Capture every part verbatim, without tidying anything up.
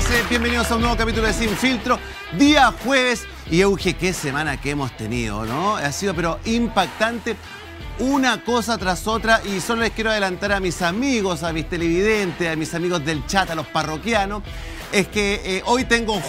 eh, bienvenidos a un nuevo capítulo de Sin Filtro, día jueves. Y Euge, qué semana que hemos tenido, ¿no? Ha sido pero impactante, una cosa tras otra. Y solo les quiero adelantar a mis amigos, a mis televidentes, a mis amigos del chat, a los parroquianos, es que eh, hoy tengo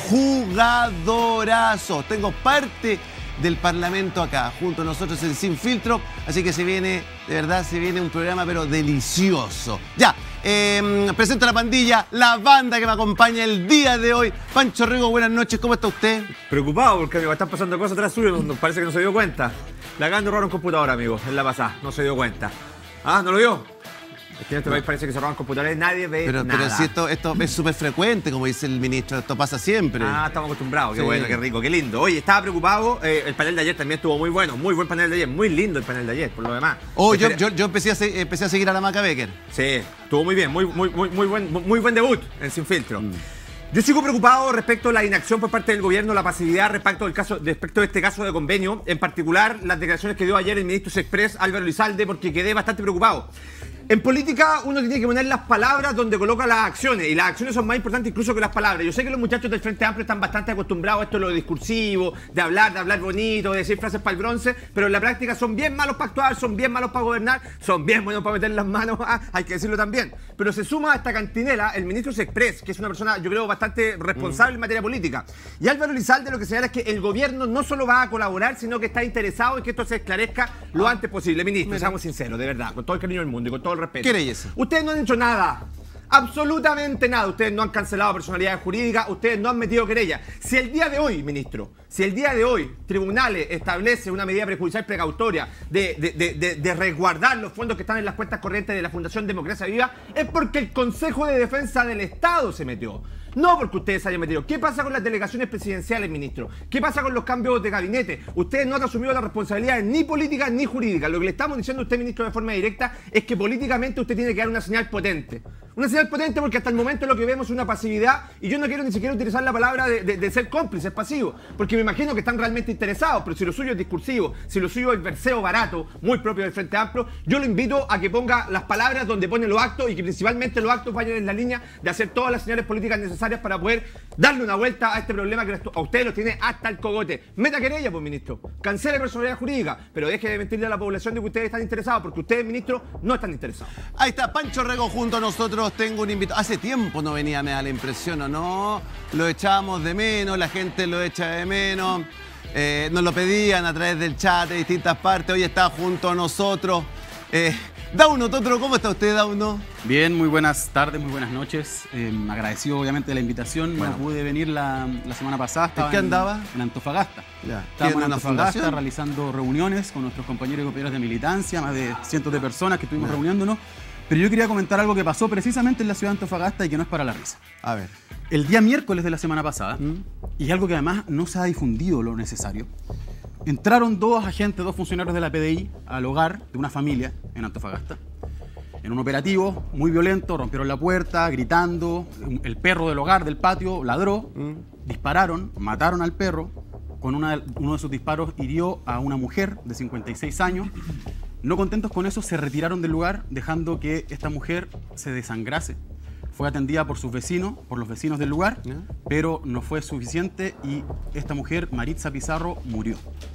jugadorazos, tengo parte del Parlamento acá, junto a nosotros en Sin Filtro, así que se viene, de verdad, se viene un programa pero delicioso. Ya, eh, presento a la pandilla, la banda que me acompaña el día de hoy. Pancho Rego, buenas noches, ¿cómo está usted? Preocupado porque me están pasando cosas atrás suyo, nos parece que no se dio cuenta. Le acaban de robar un computador, amigo, en la pasada, no se dio cuenta. Ah, ¿no lo vio? Es que en este país parece que se roban computadores, nadie ve pero, nada. Pero si esto, esto es súper frecuente, como dice el ministro, esto pasa siempre. Ah, estamos acostumbrados, qué Sí. bueno, qué rico, qué lindo. Oye, estaba preocupado, eh, el panel de ayer también estuvo muy bueno, muy buen panel de ayer, muy lindo el panel de ayer, por lo demás. Oh, yo, Espera- yo, yo empecé, a se- empecé a seguir a la Maca Becker. Sí, estuvo muy bien, muy, muy, muy, muy, buen, muy buen debut en Sin Filtro. Mm. Yo sigo preocupado respecto a la inacción por parte del gobierno, la pasividad respecto del caso, respecto de este caso de convenio, en particular las declaraciones que dio ayer el ministro Sexpress, Álvaro Elizalde, porque quedé bastante preocupado. En política uno tiene que poner las palabras donde coloca las acciones, y las acciones son más importantes incluso que las palabras. Yo sé que los muchachos del Frente Amplio están bastante acostumbrados a esto de lo discursivo, de hablar, de hablar bonito, de decir frases para el bronce, pero en la práctica son bien malos para actuar, son bien malos para gobernar, son bien buenos para meter las manos, ah, hay que decirlo también. Pero se suma a esta cantinela el ministro Sexpress, que es una persona, yo creo, bastante responsable mm. en materia política. Y Álvaro Elizalde lo que señala es que el gobierno no solo va a colaborar, sino que está interesado en que esto se esclarezca lo ah. antes posible. Ministro, Mira. seamos sinceros, de verdad, con todo el cariño del mundo y con todo el respeto. ¿Qué leyes? Ustedes no han hecho nada. Absolutamente nada. Ustedes no han cancelado personalidades jurídicas, ustedes no han metido querella. Si el día de hoy, ministro, si el día de hoy tribunales establece una medida prejudicial precautoria de, de, de, de, de resguardar los fondos que están en las cuentas corrientes de la Fundación Democracia Viva, es porque el Consejo de Defensa del Estado se metió. No porque ustedes se hayan metido. ¿Qué pasa con las delegaciones presidenciales, ministro? ¿Qué pasa con los cambios de gabinete? Ustedes no han asumido las responsabilidades ni políticas ni jurídicas. Lo que le estamos diciendo a usted, ministro, de forma directa es que políticamente usted tiene que dar una señal potente. Una señal potente porque hasta el momento lo que vemos es una pasividad, y yo no quiero ni siquiera utilizar la palabra de, de, de ser cómplices pasivos, porque me imagino que están realmente interesados, pero si lo suyo es discursivo, si lo suyo es verseo barato, muy propio del Frente Amplio, yo lo invito a que ponga las palabras donde pone los actos, y que principalmente los actos vayan en la línea de hacer todas las señales políticas necesarias para poder darle una vuelta a este problema que a ustedes lo tiene hasta el cogote. Meta querella, pues, ministro. Cancele personalidad jurídica, pero deje de mentirle a la población de que ustedes están interesados, porque ustedes, ministro, no están interesados. Ahí está Pancho Rego junto a nosotros. Tengo un invitado. Hace tiempo no venía, me da la impresión, ¿o no? Lo echábamos de menos, la gente lo echa de menos. Eh, nos lo pedían a través del chat de distintas partes. Hoy está junto a nosotros. Eh, Dauno Totro, ¿cómo está usted, Dauno? Bien, muy buenas tardes, muy buenas noches. Eh, agradecido obviamente de la invitación. Bueno. No pude venir la, la semana pasada. ¿En Estaba qué andaba? En Antofagasta. Ya. Estábamos en una Antofagasta fundación? realizando reuniones con nuestros compañeros y compañeras de militancia, más de cientos de personas que estuvimos Ya. reuniéndonos. Pero yo quería comentar algo que pasó precisamente en la ciudad de Antofagasta y que no es para la risa. A ver. El día miércoles de la semana pasada, ¿Mm? y algo que además no se ha difundido lo necesario, entraron dos agentes, dos funcionarios de la P D I al hogar de una familia en Antofagasta. En un operativo muy violento, rompieron la puerta, gritando, el perro del hogar, del patio, ladró, ¿Mm? dispararon, mataron al perro, con una de, uno de sus disparos hirió a una mujer de cincuenta y seis años. No contentos con eso, se retiraron del lugar, dejando que esta mujer se desangrase. Fue atendida por sus vecinos, por los vecinos del lugar, ¿Ya? pero no fue suficiente y esta mujer, Maritza Pizarro, murió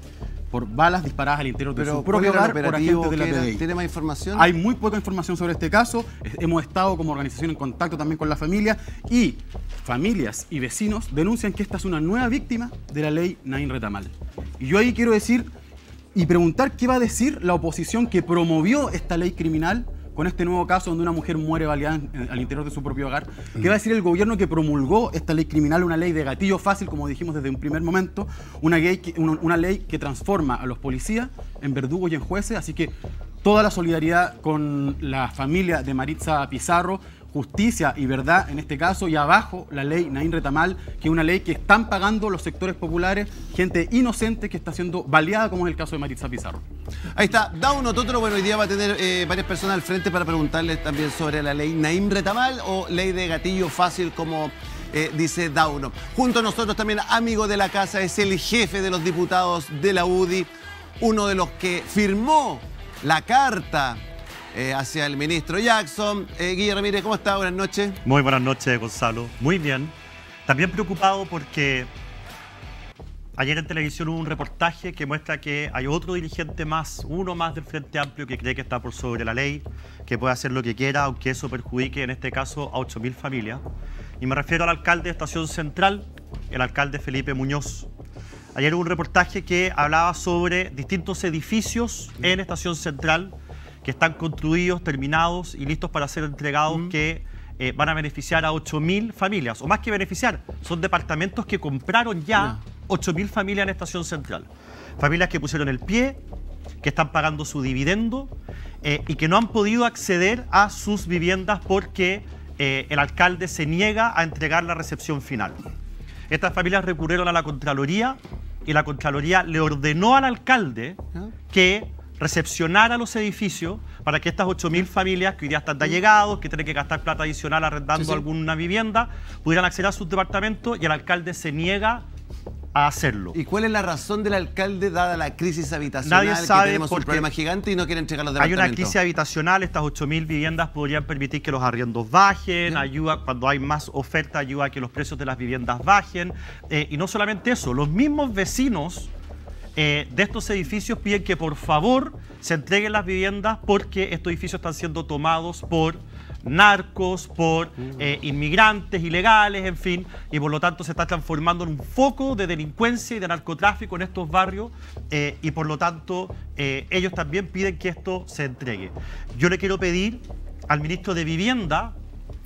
por balas disparadas al interior de Pero, su propio ¿cuál era el hogar por operativo? agentes de la ¿Qué era? P D I. ¿Tiene más información? Hay muy poca información sobre este caso. Hemos estado como organización en contacto también con la familia, y familias y vecinos denuncian que esta es una nueva víctima de la ley Naín Retamal. Y yo ahí quiero decir y preguntar qué va a decir la oposición que promovió esta ley criminal con este nuevo caso donde una mujer muere baleada en- al interior de su propio hogar. ¿Qué va a decir el gobierno que promulgó esta ley criminal, una ley de gatillo fácil, como dijimos desde un primer momento, una, ley que, una, una ley que transforma a los policías en verdugos y en jueces? Así que toda la solidaridad con la familia de Maritza Pizarro, justicia y verdad en este caso, y abajo la ley Naín Retamal, que es una ley que están pagando los sectores populares, gente inocente que está siendo baleada, como es el caso de Maritza Pizarro. Ahí está, Dauno Totoro. Bueno, hoy día va a tener eh, varias personas al frente para preguntarles también sobre la ley Naín Retamal o ley de gatillo fácil, como eh, dice Dauno. Junto a nosotros también, amigo de la casa, es el jefe de los diputados de la U D I, uno de los que firmó la carta eh, hacia el ministro Jackson. Eh, Guillermo Ramírez, ¿cómo está? Buenas noches. Muy buenas noches, Gonzalo. Muy bien. También preocupado porque ayer en televisión hubo un reportaje que muestra que hay otro dirigente más, uno más del Frente Amplio, que cree que está por sobre la ley, que puede hacer lo que quiera, aunque eso perjudique en este caso a ocho mil familias. Y me refiero al alcalde de Estación Central, el alcalde Felipe Muñoz. Ayer hubo un reportaje que hablaba sobre distintos edificios en Estación Central que están construidos, terminados y listos para ser entregados, mm. que eh, van a beneficiar a ocho mil familias. O más que beneficiar, son departamentos que compraron ya no. ocho mil familias en Estación Central. Familias que pusieron el pie, que están pagando su dividendo eh, y que no han podido acceder a sus viviendas porque eh, el alcalde se niega a entregar la recepción final. Estas familias recurrieron a la Contraloría y la Contraloría le ordenó al alcalde que recepcionara los edificios para que estas ocho mil familias que hoy día están de allegados, que tienen que gastar plata adicional arrendando sí, sí. alguna vivienda, pudieran acceder a sus departamentos, y el alcalde se niega a hacerlo. ¿Y cuál es la razón del alcalde dada la crisis habitacional? Nadie sabe, que tenemos un problema gigante y no quiere entregar los departamentos. Hay una crisis habitacional, estas ocho mil viviendas podrían permitir que los arriendos bajen, ¿sí? ayuda, cuando hay más oferta ayuda a que los precios de las viviendas bajen, eh, y no solamente eso, los mismos vecinos eh, de estos edificios piden que por favor se entreguen las viviendas porque estos edificios están siendo tomados por narcos, por eh, inmigrantes ilegales, en fin, y por lo tanto se está transformando en un foco de delincuencia y de narcotráfico en estos barrios, eh, y por lo tanto eh, ellos también piden que esto se entregue. Yo le quiero pedir al ministro de Vivienda,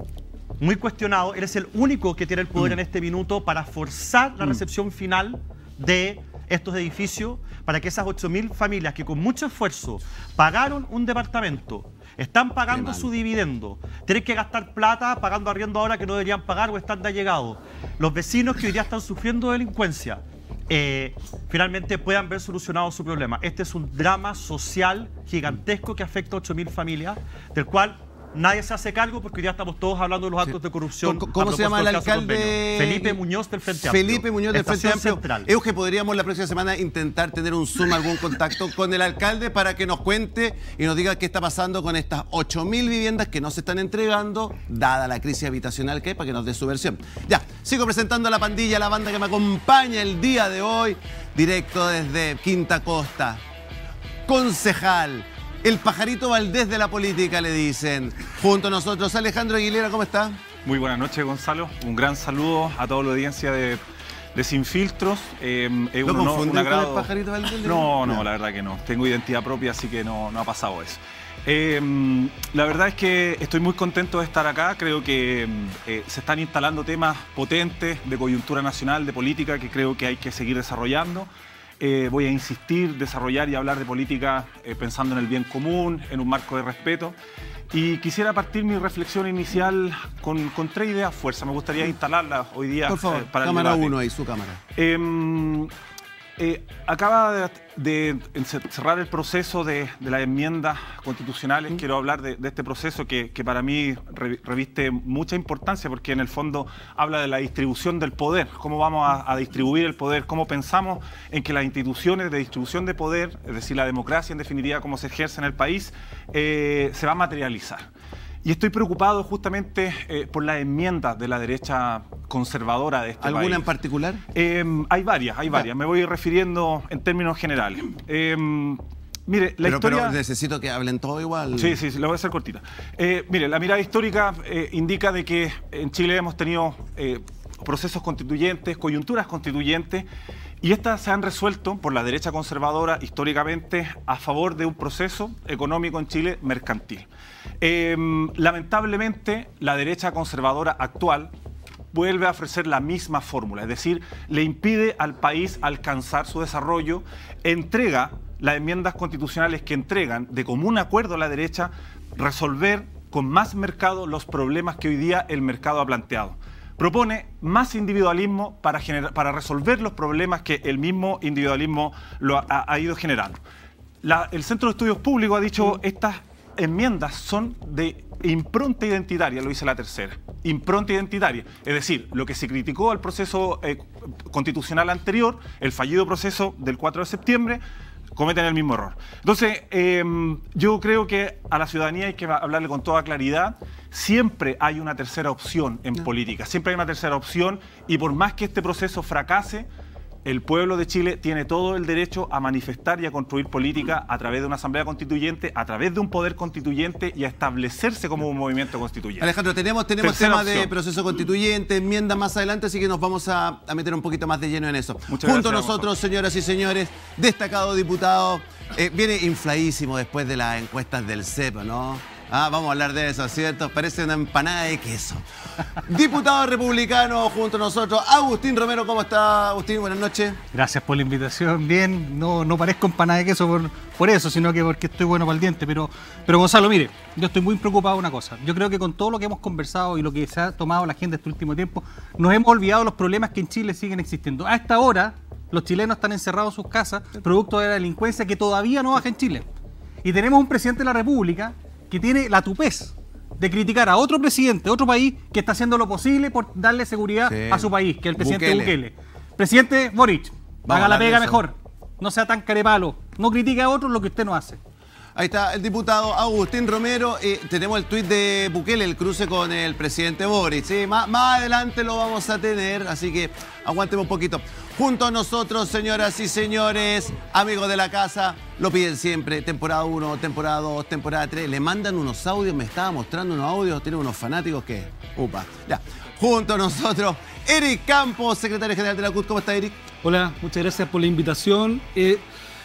muy cuestionado, él es el único que tiene el poder mm. en este minuto para forzar la recepción final de estos edificios, para que esas ocho mil familias que con mucho esfuerzo pagaron un departamento, están pagando su dividendo, tienen que gastar plata pagando arriendo ahora que no deberían pagar o están de allegados, los vecinos que hoy día están sufriendo delincuencia, eh, finalmente puedan ver solucionado su problema. Este es un drama social gigantesco que afecta a ocho mil familias, del cual nadie se hace cargo porque hoy día estamos todos hablando de los actos sí. de corrupción. ¿Cómo, cómo se llama el alcalde? Felipe Muñoz del Frente Amplio. Felipe Muñoz del Frente Amplio. Central. Euge, podríamos la próxima semana intentar tener un Zoom, algún contacto con el alcalde para que nos cuente y nos diga qué está pasando con estas ocho mil viviendas que no se están entregando, dada la crisis habitacional que hay, para que nos dé su versión. Ya, sigo presentando a la pandilla, la banda que me acompaña el día de hoy, directo desde Quinta Costa. Concejal, el pajarito Valdés de la política, le dicen. Junto a nosotros, Alejandro Aguilera, ¿cómo está? Muy buenas noches, Gonzalo. Un gran saludo a toda la audiencia de, de Sin Filtros. Eh, es ¿Lo un, confunden un agrado... con el pajarito Valdés? No, no, no, la verdad que no. Tengo identidad propia, así que no, no ha pasado eso. Eh, la verdad es que estoy muy contento de estar acá. Creo que eh, se están instalando temas potentes de coyuntura nacional, de política, que creo que hay que seguir desarrollando. Eh, voy a insistir, desarrollar y hablar de política eh, pensando en el bien común, en un marco de respeto. Y quisiera partir mi reflexión inicial con, con tres ideas fuerza. Me gustaría instalarlas hoy día. Por favor, eh, para cámara el uno ahí, su cámara. Eh, eh, acaba de, de cerrar el proceso de, de las enmiendas constitucionales. Mm. Quiero hablar de, de este proceso que, que para mí re, reviste mucha importancia porque en el fondo habla de la distribución del poder. Cómo vamos a, a distribuir el poder, cómo pensamos en que las instituciones de distribución de poder, es decir, la democracia en definitiva, cómo se ejerce en el país, eh, se va a materializar. Y estoy preocupado justamente eh, por las enmiendas de la derecha conservadora de este ¿Alguna país. ¿Alguna en particular? Eh, hay varias, hay varias. Me voy refiriendo en términos generales. Eh, mire, la pero, historia... pero necesito que hablen todo igual. Sí, sí, sí, la voy a hacer cortita. Eh, mire, la mirada histórica eh, indica de que en Chile hemos tenido eh, procesos constituyentes, coyunturas constituyentes, y estas se han resuelto por la derecha conservadora históricamente a favor de un proceso económico en Chile mercantil. Eh, lamentablemente, la derecha conservadora actual vuelve a ofrecer la misma fórmula, es decir, le impide al país alcanzar su desarrollo, entrega las enmiendas constitucionales que entregan de común acuerdo a la derecha resolver con más mercado los problemas que hoy día el mercado ha planteado. Propone más individualismo para, generar, para resolver los problemas que el mismo individualismo lo ha, ha ido generando. La, el Centro de Estudios Públicos ha dicho estas enmiendas son de impronta identitaria, lo dice la tercera, impronta identitaria. Es decir, lo que se criticó al proceso eh, constitucional anterior, el fallido proceso del cuatro de septiembre, cometen el mismo error. Entonces, eh, yo creo que a la ciudadanía hay que hablarle con toda claridad. Siempre hay una tercera opción en no. política, siempre hay una tercera opción, y por más que este proceso fracase, el pueblo de Chile tiene todo el derecho a manifestar y a construir política a través de una asamblea constituyente, a través de un poder constituyente y a establecerse como un movimiento constituyente. Alejandro, tenemos, tenemos temas de proceso constituyente, enmienda más adelante, así que nos vamos a, a meter un poquito más de lleno en eso. Muchas Junto a gracias, nosotros, mejor. señoras y señores, destacado diputado, eh, viene infladísimo después de las encuestas del C E P, ¿no? Ah, vamos a hablar de eso, ¿cierto? Parece una empanada de queso. Diputado republicano junto a nosotros, Agustín Romero. ¿Cómo está, Agustín? Buenas noches. Gracias por la invitación. Bien, no, no parezco empanada de queso por, por eso, sino que porque estoy bueno para el diente. Pero, pero Gonzalo, mire, yo estoy muy preocupado de una cosa. Yo creo que con todo lo que hemos conversado y lo que se ha tomado la agenda este último tiempo, nos hemos olvidado los problemas que en Chile siguen existiendo. A esta hora, los chilenos están encerrados en sus casas, producto de la delincuencia que todavía no baja en Chile. Y tenemos un presidente de la República que tiene la tupez de criticar a otro presidente, otro país, que está haciendo lo posible por darle seguridad sí. a su país, que es el presidente Bukele. Bukele. Presidente Boric, Vamos haga la pega mejor, no sea tan carepalo, no critique a otros lo que usted no hace. Ahí está el diputado Agustín Romero. Eh, tenemos el tuit de Bukele, el cruce con el presidente Boric. ¿sí? Más, más adelante lo vamos a tener, así que aguánteme un poquito. Junto a nosotros, señoras y señores, amigos de la casa, lo piden siempre. Temporada uno, temporada dos, temporada tres. Le mandan unos audios, me estaba mostrando unos audios. Tiene unos fanáticos que... Upa, ya. Junto a nosotros, Eric Campos, secretario general de la C U T. ¿Cómo está, Eric? Hola, muchas gracias por la invitación. Eh,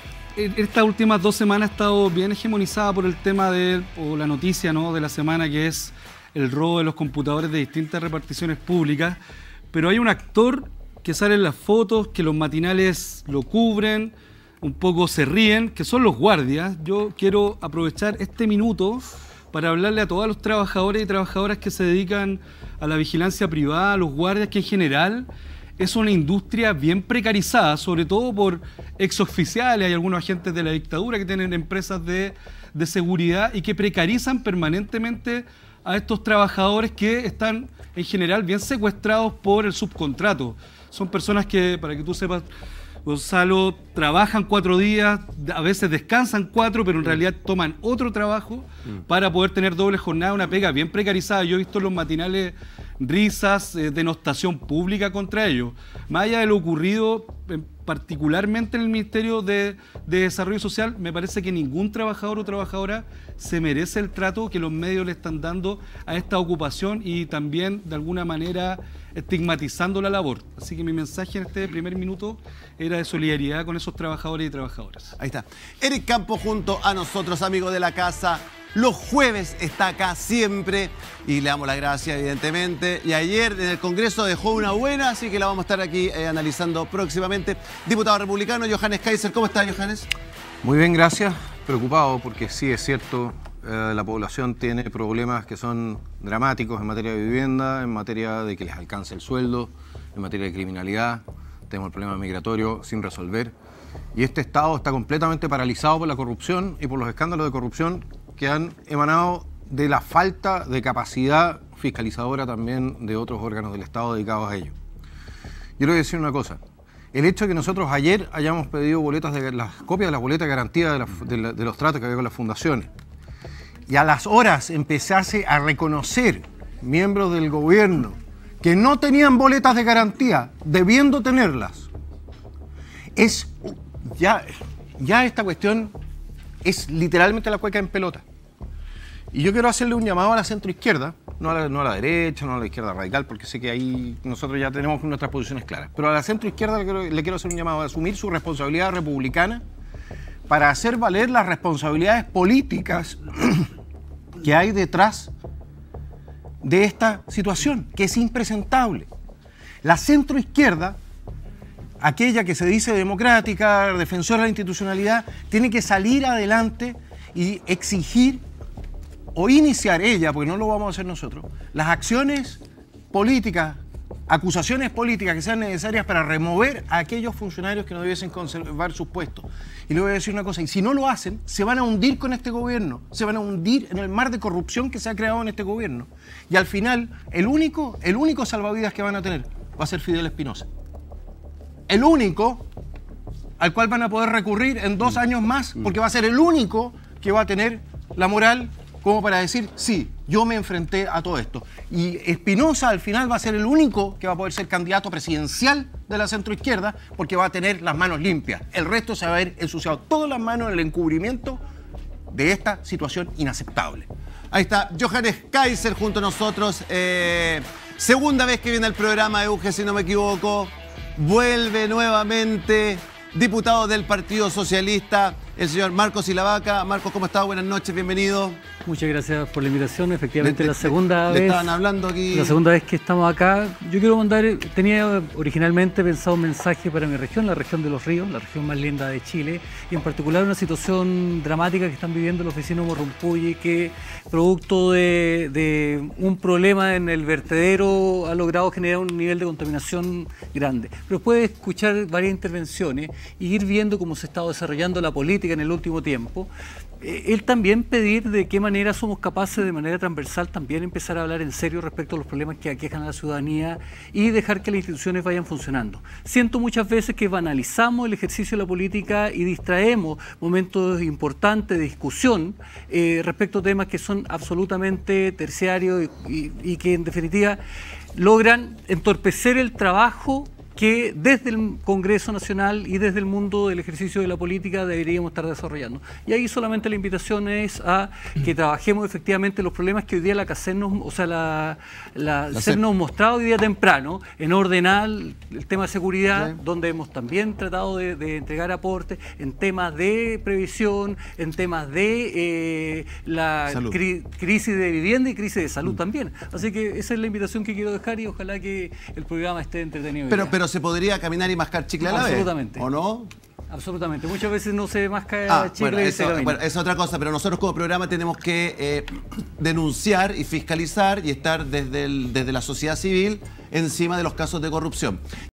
Estas últimas dos semanas ha estado bien hegemonizada por el tema de, o la noticia, ¿no?, de la semana, que es el robo de los computadores de distintas reparticiones públicas. Pero hay un actor que sale en las fotos, que los matinales lo cubren, un poco se ríen, que son los guardias. Yo quiero aprovechar este minuto para hablarle a todos los trabajadores y trabajadoras que se dedican a la vigilancia privada, a los guardias, que en general es una industria bien precarizada, sobre todo por exoficiales. Hay algunos agentes de la dictadura que tienen empresas de, de seguridad y que precarizan permanentemente a estos trabajadores que están en general bien secuestrados por el subcontrato. Son personas que, para que tú sepas, Gonzalo, trabajan cuatro días, a veces descansan cuatro, pero en realidad toman otro trabajo para poder tener doble jornada, una pega bien precarizada. Yo he visto en los matinales risas, eh, denostación pública contra ellos. Más allá de lo ocurrido, eh, particularmente en el Ministerio de, de Desarrollo Social, me parece que ningún trabajador o trabajadora se merece el trato que los medios le están dando a esta ocupación y también, de alguna manera, estigmatizando la labor. Así que mi mensaje en este primer minuto era de solidaridad con esos trabajadores y trabajadoras. Ahí está. Eric Campos junto a nosotros, amigos de la casa. Los jueves está acá siempre y le damos las gracias, evidentemente. Y ayer en el Congreso dejó una buena, así que la vamos a estar aquí eh, analizando próximamente. Diputado republicano, Johannes Kaiser. ¿Cómo está, Johannes? Muy bien, gracias. Preocupado porque sí es cierto, eh, la población tiene problemas que son dramáticos en materia de vivienda, en materia de que les alcance el sueldo, en materia de criminalidad. Tenemos el problema migratorio sin resolver. Y este Estado está completamente paralizado por la corrupción y por los escándalos de corrupción que han emanado de la falta de capacidad fiscalizadora también de otros órganos del Estado dedicados a ello. Yo le voy a decir una cosa. El hecho de que nosotros ayer hayamos pedido boletas de, las copias de las boletas de garantía de, la, de, la, de los tratos que había con las fundaciones y a las horas empezase a reconocer miembros del gobierno que no tenían boletas de garantía, debiendo tenerlas, es ya, ya esta cuestión es literalmente la cueca en pelota. Y yo quiero hacerle un llamado a la centroizquierda, no a la, no a la derecha, no a la izquierda radical, porque sé que ahí nosotros ya tenemos nuestras posiciones claras, pero a la centroizquierda le quiero, le quiero hacer un llamado a asumir su responsabilidad republicana para hacer valer las responsabilidades políticas que hay detrás de esta situación, que es impresentable. La centroizquierda, aquella que se dice democrática, defensora de la institucionalidad, tiene que salir adelante y exigir o iniciar ella, porque no lo vamos a hacer nosotros, las acciones políticas, acusaciones políticas que sean necesarias para remover a aquellos funcionarios que no debiesen conservar sus puestos. Y le voy a decir una cosa, y si no lo hacen, se van a hundir con este gobierno, se van a hundir en el mar de corrupción que se ha creado en este gobierno. Y al final, el único, el único salvavidas que van a tener va a ser Fidel Espinosa. El único al cual van a poder recurrir en dos años más, porque va a ser el único que va a tener la moral como para decir, sí, yo me enfrenté a todo esto. Y Espinosa al final va a ser el único que va a poder ser candidato presidencial de la centroizquierda, porque va a tener las manos limpias. El resto se va a ver ensuciado todas las manos en el encubrimiento de esta situación inaceptable. Ahí está Johannes Kaiser junto a nosotros. Eh, segunda vez que viene al programa, Euge, si no me equivoco. Vuelve nuevamente diputado del Partido Socialista, el señor Marcos Silavaca. Marcos, ¿cómo está? Buenas noches, bienvenido. Muchas gracias por la invitación. Efectivamente, Le- la le- segunda le vez. estaban hablando aquí. La segunda vez que estamos acá. Yo quiero mandar. Tenía originalmente pensado un mensaje para mi región, la región de Los Ríos, la región más linda de Chile, y en particular una situación dramática que están viviendo los vecinos de Morrompulli, que producto de, de un problema en el vertedero ha logrado generar un nivel de contaminación grande. Pero puede escuchar varias intervenciones y ir viendo cómo se está desarrollando la política en el último tiempo. Eh, Él también pedir de qué manera somos capaces de manera transversal también empezar a hablar en serio respecto a los problemas que aquejan a la ciudadanía y dejar que las instituciones vayan funcionando. Siento muchas veces que banalizamos el ejercicio de la política y distraemos momentos importantes de discusión eh, respecto a temas que son absolutamente terciarios y, y- y que en definitiva logran entorpecer el trabajo que desde el Congreso Nacional y desde el mundo del ejercicio de la política deberíamos estar desarrollando. Y ahí solamente la invitación es a que trabajemos efectivamente los problemas que hoy día la C A C E N nos, o sea, la, la, La C E N C E P. nos mostrado hoy día temprano, en ordenar el tema de seguridad, Sí. donde hemos también tratado de, de entregar aportes, en temas de previsión, en temas de eh, la Salud. cri- crisis de vivienda y crisis de salud también. Así que esa es la invitación que quiero dejar y ojalá que el programa esté entretenido. hoy Pero, día. pero se podría caminar y mascar chicle a la vez. Absolutamente. ¿O no? Absolutamente. Muchas veces no se masca Ah, chicle bueno, y eso, se camina. bueno, es otra cosa, pero nosotros como programa tenemos que eh, denunciar y fiscalizar y estar desde, el- desde la sociedad civil encima de los casos de corrupción.